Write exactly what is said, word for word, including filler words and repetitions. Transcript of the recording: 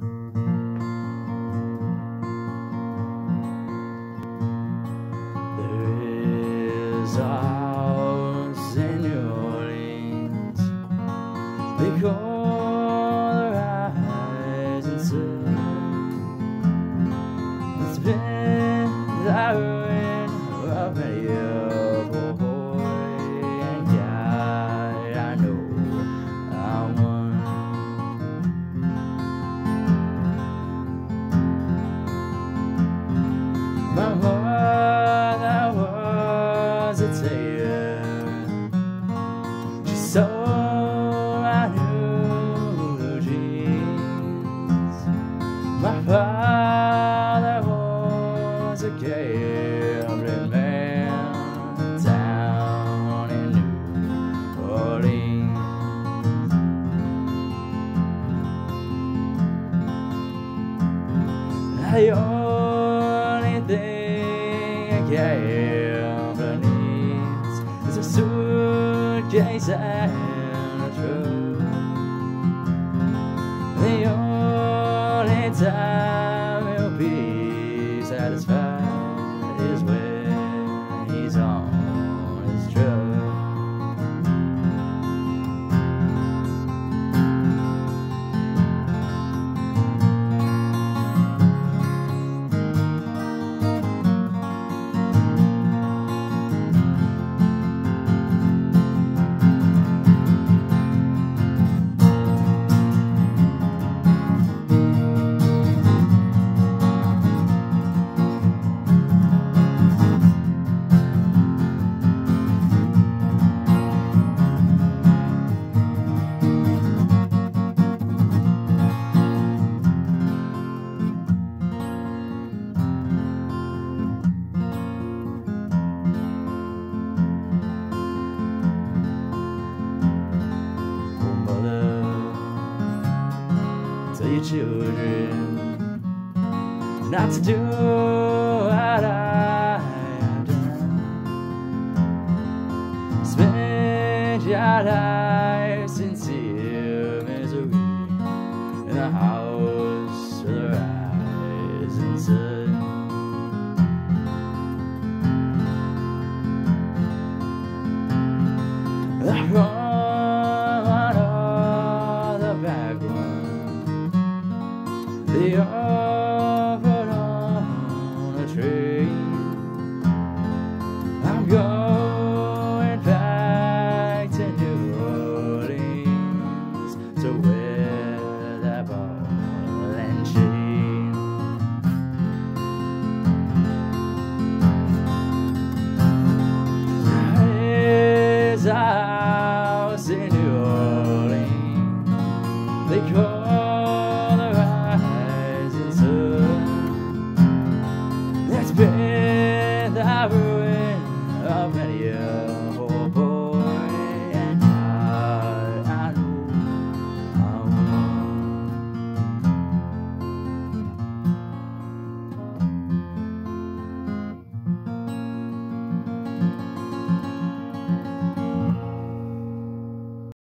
There is a house in New Orleans they call the rising sun. It's been the ruin of many a poor boy, and God, I know I'm one. My mother was a tailor. She sewed my new jeans. My father was a gambling man down in New Orleans. The only thing a gambler needs is a suitcase and a truck. The only time he'll be satisfied is when he's on his truck. Tell your children not to do what I have done. Spend your life sincere misery in a house with a rising sun. The front one or the back one, they offered on a train. I'm going back to New Orleans to wear that ball and chain. There's a house in New Orleans they call the rising sun. That's been the ruin of many a